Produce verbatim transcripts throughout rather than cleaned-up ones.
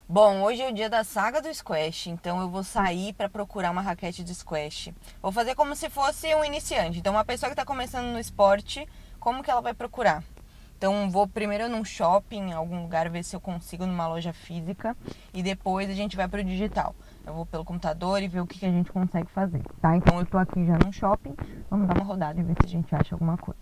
Bom, hoje é o dia da saga do squash, então eu vou sair para procurar uma raquete de squash. Vou fazer como se fosse um iniciante, então uma pessoa que está começando no esporte, como que ela vai procurar? Então vou primeiro num shopping, em algum lugar, ver se eu consigo numa loja física e depois a gente vai pro digital. Eu vou pelo computador e ver o que, que a gente consegue fazer, tá? Então eu tô aqui já num shopping, vamos dar uma rodada e ver se a gente acha alguma coisa.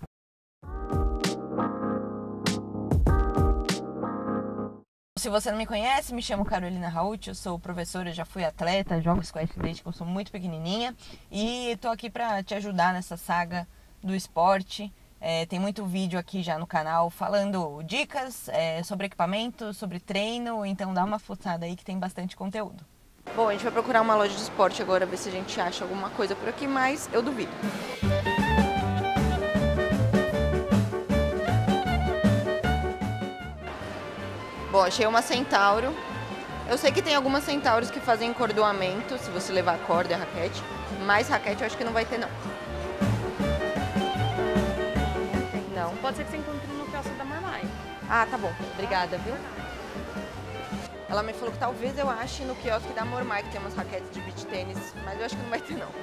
Se você não me conhece, me chamo Carolina Raut, eu sou professora, já fui atleta, jogo squash desde que eu sou muito pequenininha e tô aqui para te ajudar nessa saga do esporte. É, tem muito vídeo aqui já no canal falando dicas é, sobre equipamento, sobre treino, então dá uma fuçada aí que tem bastante conteúdo. Bom, a gente vai procurar uma loja de esporte agora, ver se a gente acha alguma coisa por aqui, mas eu duvido. Bom, achei uma Centauro. Eu sei que tem algumas Centauros que fazem encordoamento, se você levar corda e raquete, mas raquete eu acho que não vai ter, não. Não. Pode ser que você encontre no quiosque da Marmai. Ah, tá bom. Obrigada, viu? Ela me falou que talvez eu ache no quiosque da Mormai, que tem umas raquetes de beach tênis, mas eu acho que não vai ter, não.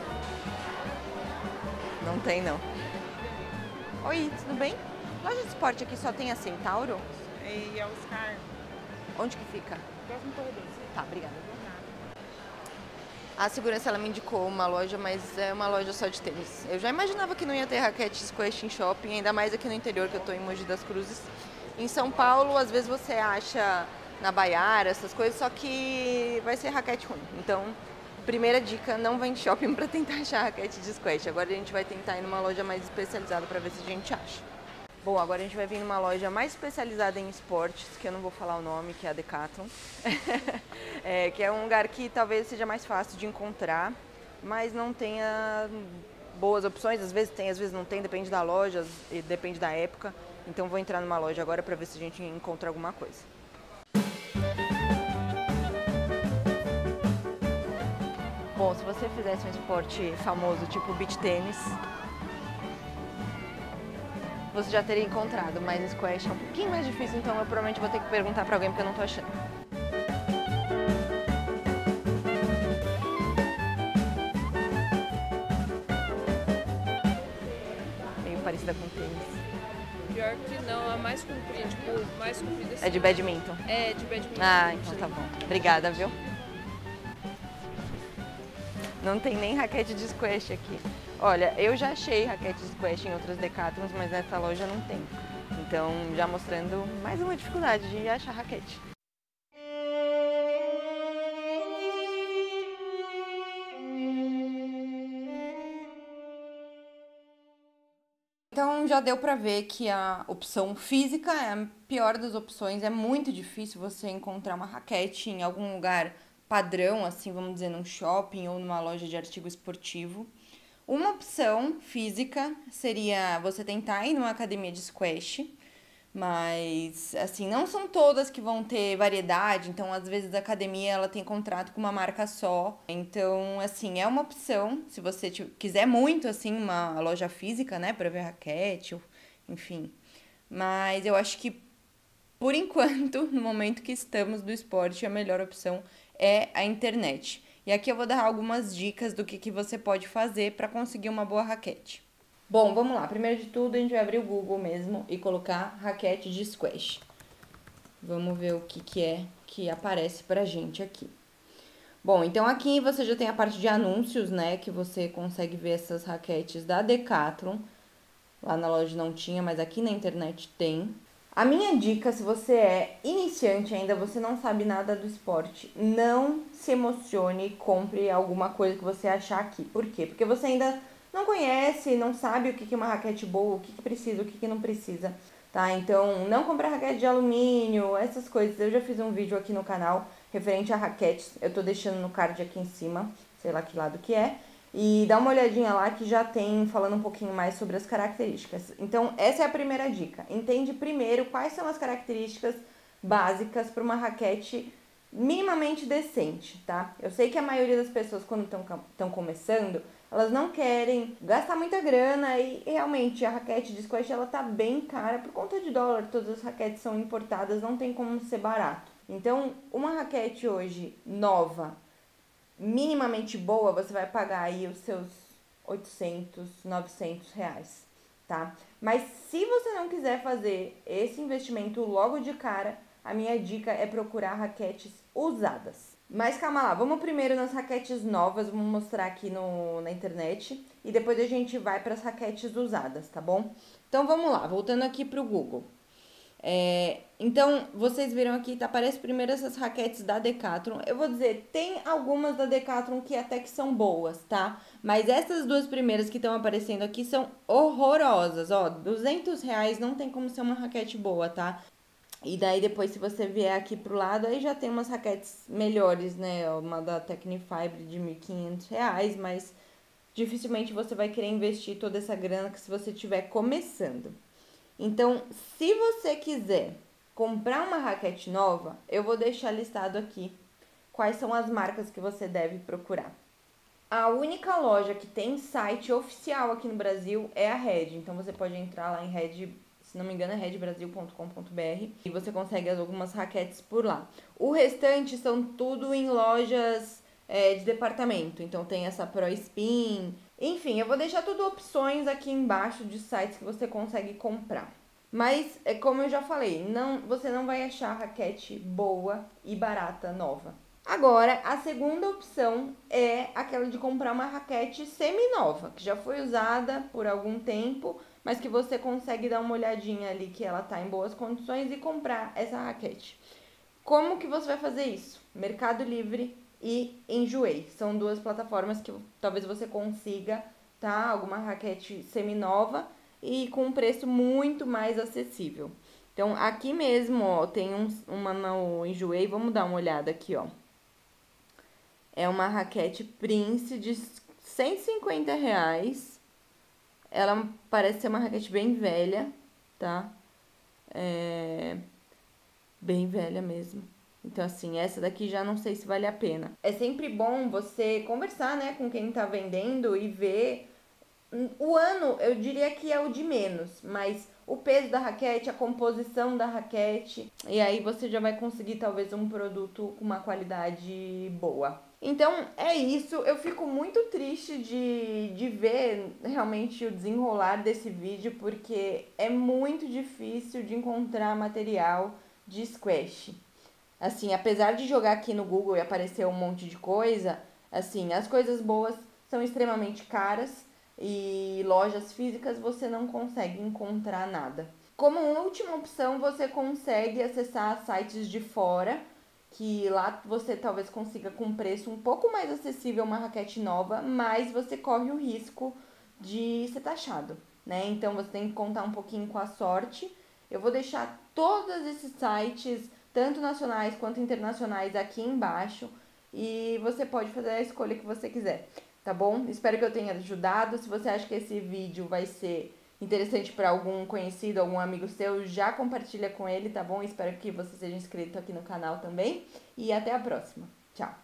Não tem, não. Oi, tudo bem? Loja de esporte aqui só tem a Centauro? E a Oscar, Onde que fica? próximo corredor. Tá, obrigada. A segurança, ela me indicou uma loja, mas é uma loja só de tênis. Eu já imaginava que não ia ter raquete squash em shopping, ainda mais aqui no interior, que eu tô em Mogi das Cruzes. Em São Paulo, às vezes você acha na Baiara, essas coisas, só que vai ser raquete ruim. Então, primeira dica, não vá em shopping para tentar achar raquete de squash. Agora a gente vai tentar ir numa loja mais especializada para ver se a gente acha. Bom, agora a gente vai vir numa loja mais especializada em esportes, que eu não vou falar o nome, que é a Decathlon. É, que é um lugar que talvez seja mais fácil de encontrar, mas não tenha boas opções. Às vezes tem, às vezes não tem, depende da loja, depende da época. Então vou entrar numa loja agora para ver se a gente encontra alguma coisa. Bom, se você fizesse um esporte famoso, tipo beach tênis, você já teria encontrado, mas squash é um pouquinho mais difícil, então eu provavelmente vou ter que perguntar pra alguém porque eu não tô achando. Meio parecida com tênis. Pior que não, a mais comprida, tipo, mais comprida assim. É de badminton? É, de badminton. Ah, então tá bom. Obrigada, viu? Não tem nem raquete de squash aqui. Olha, eu já achei raquete de squash em outras Decathlons, mas nessa loja não tem. Então, já mostrando mais uma dificuldade de achar raquete. Então já deu pra ver que a opção física é a pior das opções. É muito difícil você encontrar uma raquete em algum lugar padrão, assim, vamos dizer, num shopping ou numa loja de artigo esportivo. Uma opção física seria você tentar ir numa academia de squash, mas, assim, não são todas que vão ter variedade, então, às vezes, a academia, ela tem contrato com uma marca só. Então, assim, é uma opção, se você quiser muito, assim, uma loja física, né, pra ver raquete, enfim. Mas eu acho que, por enquanto, no momento que estamos do esporte, a melhor opção é a internet. E aqui eu vou dar algumas dicas do que, que você pode fazer para conseguir uma boa raquete. Bom, vamos lá. Primeiro de tudo, a gente vai abrir o Google mesmo e colocar raquete de squash. Vamos ver o que, que é que aparece pra gente aqui. Bom, então aqui você já tem a parte de anúncios, né? Que você consegue ver essas raquetes da Decathlon. Lá na loja não tinha, mas aqui na internet tem. A minha dica, se você é iniciante ainda, você não sabe nada do esporte, não se emocione e compre alguma coisa que você achar aqui. Por quê? Porque você ainda não conhece, não sabe o que é uma raquete boa, o que precisa, o que não precisa, tá? Então, não compre raquete de alumínio, essas coisas. Eu já fiz um vídeo aqui no canal referente a raquetes, eu tô deixando no card aqui em cima, sei lá que lado que é. E dá uma olhadinha lá que já tem falando um pouquinho mais sobre as características. Então, essa é a primeira dica. Entende primeiro quais são as características básicas para uma raquete minimamente decente, tá? Eu sei que a maioria das pessoas, quando estão começando, elas não querem gastar muita grana e realmente a raquete de squash ela tá bem cara por conta de dólar. Todas as raquetes são importadas, não tem como ser barato. Então, uma raquete hoje nova, minimamente boa, você vai pagar aí os seus oitocentos, novecentos reais, tá? Mas se você não quiser fazer esse investimento logo de cara, a minha dica é procurar raquetes usadas. Mas calma lá, vamos primeiro nas raquetes novas, vamos mostrar aqui no, na internet e depois a gente vai para as raquetes usadas, tá bom? Então vamos lá, voltando aqui pro Google. É, então, vocês viram aqui, tá, aparece primeiro essas raquetes da Decathlon. Eu vou dizer, tem algumas da Decathlon que até que são boas, tá? Mas essas duas primeiras que estão aparecendo aqui são horrorosas, ó. duzentos reais não tem como ser uma raquete boa, tá? E daí depois, se você vier aqui pro lado, aí já tem umas raquetes melhores, né? Uma da Tecnifibre de mil e quinhentos reais, mas dificilmente você vai querer investir toda essa grana que se você estiver começando. Então, se você quiser comprar uma raquete nova, eu vou deixar listado aqui quais são as marcas que você deve procurar. A única loja que tem site oficial aqui no Brasil é a Red. Então, você pode entrar lá em Red, se não me engano é red brasil ponto com ponto b r e você consegue algumas raquetes por lá. O restante são tudo em lojas é, de departamento. Então, tem essa Pro Spin. Enfim, eu vou deixar tudo opções aqui embaixo de sites que você consegue comprar. Mas, é como eu já falei, não, você não vai achar raquete boa e barata nova. Agora, a segunda opção é aquela de comprar uma raquete semi-nova, que já foi usada por algum tempo, mas que você consegue dar uma olhadinha ali que ela tá em boas condições e comprar essa raquete. Como que você vai fazer isso? Mercado Livre e Enjoei. São duas plataformas que talvez você consiga, tá? Alguma raquete semi-nova e com um preço muito mais acessível. Então, aqui mesmo, ó, tem um, uma no Enjoei, vamos dar uma olhada aqui, ó. É uma raquete Prince de cento e cinquenta reais. Ela parece ser uma raquete bem velha, tá? É... Bem velha mesmo. Então, assim, essa daqui já não sei se vale a pena. É sempre bom você conversar, né, com quem tá vendendo e ver. O ano, eu diria que é o de menos, mas o peso da raquete, a composição da raquete, e aí você já vai conseguir talvez um produto com uma qualidade boa. Então é isso, eu fico muito triste de, de ver realmente o desenrolar desse vídeo, porque é muito difícil de encontrar material de squash. Assim, apesar de jogar aqui no Google e aparecer um monte de coisa, assim, as coisas boas são extremamente caras e lojas físicas você não consegue encontrar nada. Como última opção, você consegue acessar sites de fora, que lá você talvez consiga com preço um pouco mais acessível uma raquete nova, mas você corre o risco de ser taxado, né? Então você tem que contar um pouquinho com a sorte. Eu vou deixar todos esses sites, tanto nacionais quanto internacionais, aqui embaixo e você pode fazer a escolha que você quiser, tá bom? Espero que eu tenha ajudado. Se você acha que esse vídeo vai ser interessante para algum conhecido, algum amigo seu, já compartilha com ele, tá bom? Espero que você seja inscrito aqui no canal também. E até a próxima. Tchau!